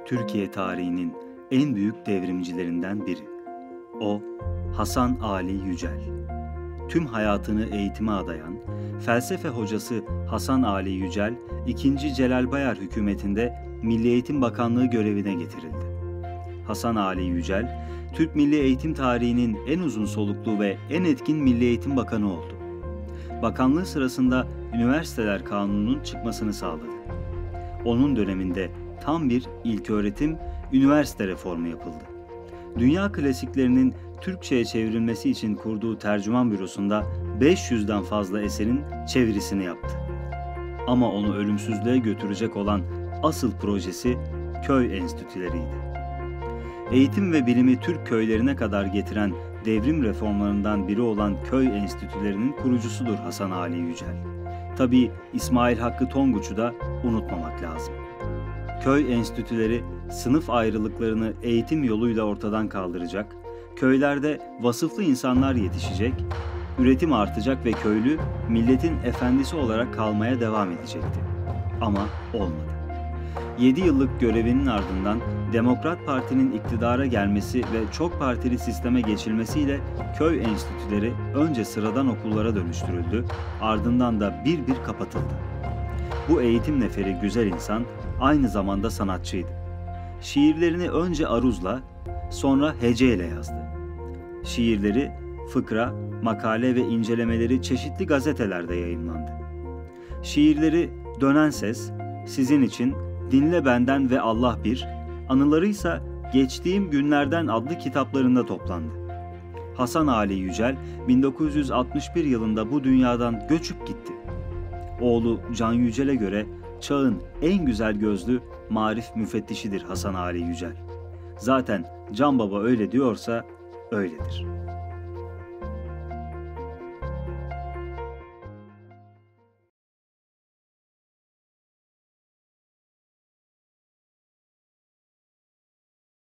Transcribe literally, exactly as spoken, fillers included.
Türkiye tarihinin en büyük devrimcilerinden biri. O, Hasan Ali Yücel. Tüm hayatını eğitime adayan, felsefe hocası Hasan Ali Yücel, ikinci. Celal Bayar hükümetinde Milli Eğitim Bakanlığı görevine getirildi. Hasan Ali Yücel, Türk milli eğitim tarihinin en uzun soluklu ve en etkin Milli Eğitim Bakanı oldu. Bakanlığı sırasında Üniversiteler Kanunu'nun çıkmasını sağladı. Onun döneminde tam bir ilköğretim, üniversite reformu yapıldı. Dünya klasiklerinin Türkçe'ye çevrilmesi için kurduğu tercüman bürosunda beş yüzden fazla eserin çevirisini yaptı. Ama onu ölümsüzlüğe götürecek olan asıl projesi köy enstitüleriydi. Eğitim ve bilimi Türk köylerine kadar getiren devrim reformlarından biri olan köy enstitülerinin kurucusudur Hasan Ali Yücel. Tabii İsmail Hakkı Tonguç'u da unutmamak lazım. Köy enstitüleri sınıf ayrılıklarını eğitim yoluyla ortadan kaldıracak, köylerde vasıflı insanlar yetişecek, üretim artacak ve köylü milletin efendisi olarak kalmaya devam edecekti. Ama olmadı. yedi yıllık görevinin ardından Demokrat Parti'nin iktidara gelmesi ve çok partili sisteme geçilmesiyle köy enstitüleri önce sıradan okullara dönüştürüldü, ardından da bir bir kapatıldı. Bu eğitim neferi güzel insan aynı zamanda sanatçıydı. Şiirlerini önce aruzla, sonra heceyle yazdı. Şiirleri, fıkra, makale ve incelemeleri çeşitli gazetelerde yayımlandı. Şiirleri Dönen Ses, Sizin için, Dinle Benden ve Allah Bir, anılarıysa Geçtiğim Günlerden adlı kitaplarında toplandı. Hasan Ali Yücel bin dokuz yüz altmış bir yılında bu dünyadan göçüp gitti. Oğlu Can Yücel'e göre çağın en güzel gözlü marif müfettişidir Hasan Ali Yücel. Zaten Can Baba öyle diyorsa öyledir.